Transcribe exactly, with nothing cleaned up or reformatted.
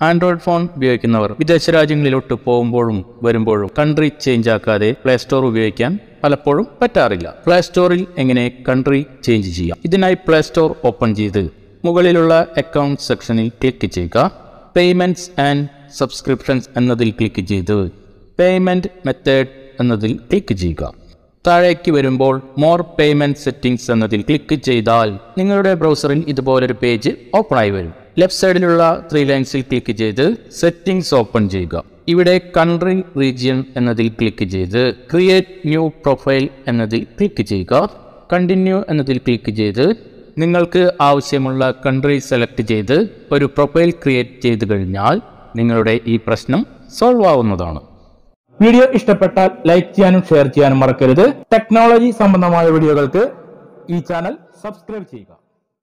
Android phone ഉപയോഗിക്കുന്നവർ വിദേശ രാജ്യങ്ങളിലോട്ട് പോകുമ്പോഴും വരുമ്പോഴും കൺട്രി ചേഞ്ച് ആക്കാതെ പ്ലേ സ്റ്റോർ ഉപയോഗിക്കാൻ പലപ്പോഴും പറ്റാറില്ല. പ്ലേ സ്റ്റോറിൽ എങ്ങനെ കൺട്രി ചേഞ്ച് ചെയ്യാം? ഇതിനായി പ്ലേ സ്റ്റോർ ഓപ്പൺ ചെയ്ത് മുകളിലുള്ള അക്കൗണ്ട് സെക്ഷനിൽ ക്ലിക്ക് ചെയ്യുക. പേയ്മെന്റ്സ് ആൻഡ് സബ്സ്ക്രിപ്ഷൻസ് എന്നതിൽ ക്ലിക്ക് ചെയ്ത് പേയ്മെന്റ് മെത്തേഡ് എന്നതിൽ ക്ലിക്ക് ചെയ്യുക. താഴേക്ക് വരുമ്പോൾ മോർ പേയ്മെന്റ് സെറ്റിംഗ്സ് എന്നതിൽ ക്ലിക്ക് ചെയ്താൽ നിങ്ങളുടെ ബ്രൗസറിൽ ഇതുപോലൊരു പേജ് ഓപ്പൺ ആയി വരും. ലെഫ്റ്റ് സൈഡിലുള്ള ത്രീ ലൈൻസിൽ ക്ലിക്ക് ചെയ്ത് സെറ്റിംഗ്സ് ഓപ്പൺ ചെയ്യുക. ഇവിടെ കൺട്രി റീജിയൻ എന്നതിൽ ക്ലിക്ക് ചെയ്ത് ക്രിയേറ്റ് ന്യൂ പ്രൊഫൈൽ എന്നതിൽ ക്ലിക്ക് ചെയ്യുക. കണ്ടിന്യൂ എന്നതിൽ ക്ലിക്ക് ചെയ്ത് നിങ്ങൾക്ക് ആവശ്യമുള്ള കൺട്രി സെലക്ട് ചെയ്ത് ഒരു പ്രൊഫൈൽ ക്രിയേറ്റ് ചെയ്ത് കഴിഞ്ഞാൽ നിങ്ങളുടെ ഈ പ്രശ്നം സോൾവ് ആവുന്നതാണ്. വീഡിയോ ഇഷ്ടപ്പെട്ടാൽ ലൈക്ക് ചെയ്യാനും ഷെയർ ചെയ്യാനും മറക്കരുത്. ടെക്നോളജി സംബന്ധമായ വീഡിയോകൾക്ക് ഈ ചാനൽ സബ്സ്ക്രൈബ് ചെയ്യുക.